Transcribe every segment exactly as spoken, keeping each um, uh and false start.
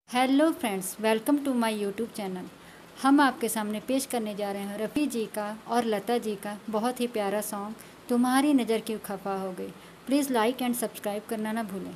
Hello friends, welcome to my YouTube channel. हम आपके सामने पेश करने जा रहे हैं रफ़ी जी का और लता जी का बहुत ही प्यारा सॉन्ग तुम्हारी नज़र क्यों खफा हो गई। प्लीज़ लाइक एंड सब्सक्राइब करना ना भूलें।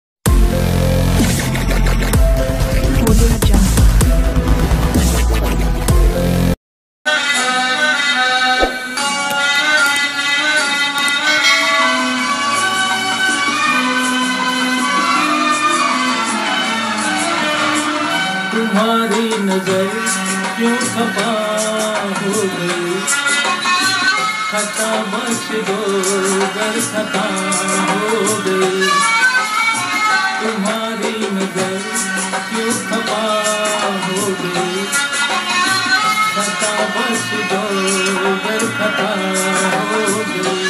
तुम्हारी नजर क्यों खफा हो गई, खता बख्श दो गर खता हो गई। तुम्हारी नजर क्यों खफा हो गई, खता बख्श दो गर खता हो गई।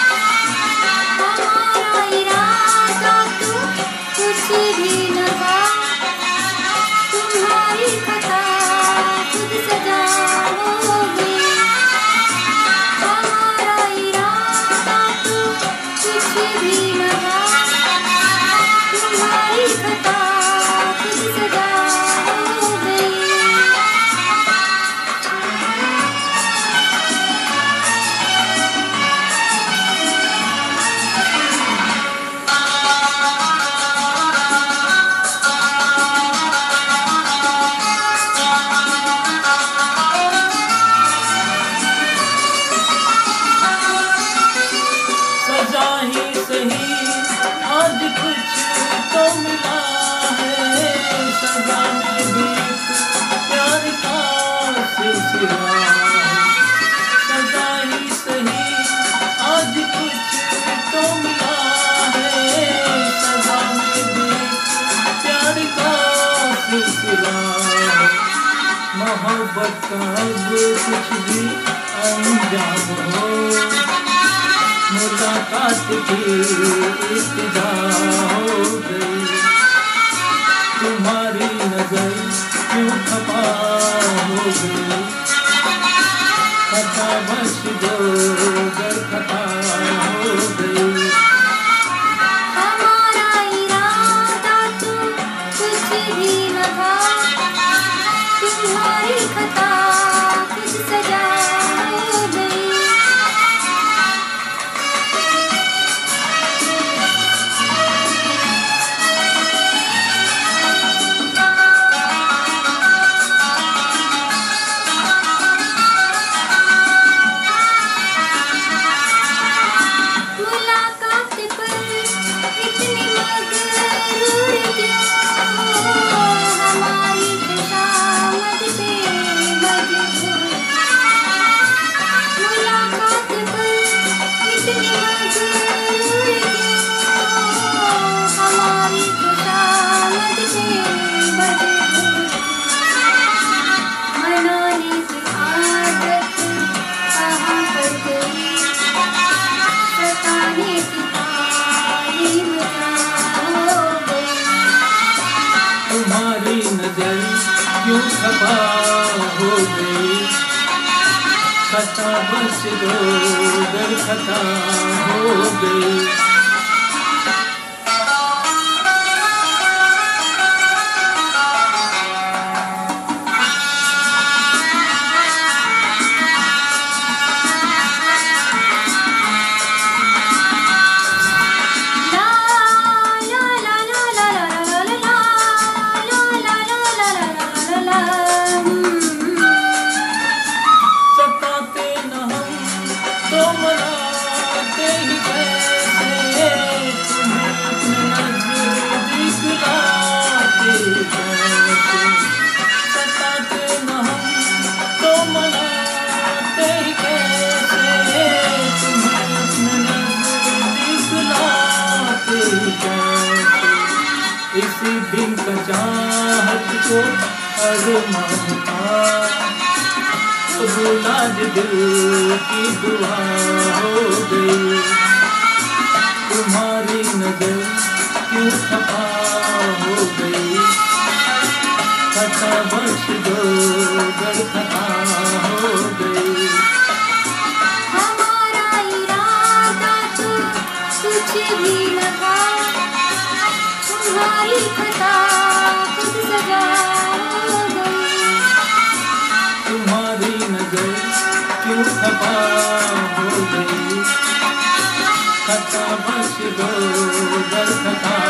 हमारा इरादा तो कुछ भी न था, तुम्हारी खता खुद सजा हो गई। हमारा इरादा तो कुछ भी न था, तुम्हारी खता खुद सजा हो गई। सजा ही सही आज कुछ तो मिला है, सजा में भी प्यार का सिलसिला है। सजा ही सही आज कुछ तो मिला है, सजा में भी प्यार का सिलसिला है। मोहब्बत का अब कुछ भी अंजाम हो, मुलाकात की इब्तिदा हो गई। तुम्हारी नजर क्यों खफा हो गई, खता बख्श दो गर खता हो गई। हमारा इरादा तो कुछ भी न था, तुम्हारी खता खुद सजा हो गई। मुलाकात पर इतनी मगरूर क्यों, हमारी खुशामद पे मजबूर। मुलाकात पर इतनी मगरूर क्यों, हमारी खुशामद पे मजबूर। मनाने की आदत कहाँ पर गई, सताने की तालीम क्या हो गई। तुम्हारी नजर क्यों खफा हो गई, खता बख्श दो गर खता हो गई। ला ला ला ला ला ला ला ला ला ला ला ला ला। सताते न हम तो मनाते ही कैसे, तुम्हें अपने नजदीक लाते कैसे। सताते न हम तो मनाते ही कैसे, तुम्हें अपने नजदीक लाते कैसे। इसी दिन का चाहत को अरमान था, कबूल आज दिल की दुआ हो गई। तुम्हारी नजर क्यों खफा हो गई, खता बख्श दो गर खता हो गई। हमारा इरादा तो कुछ भी न था, तुम्हारी खता खुद सजा तुम्हारी नजर क्यों खफा हो गई। खता बख्श दो दर खता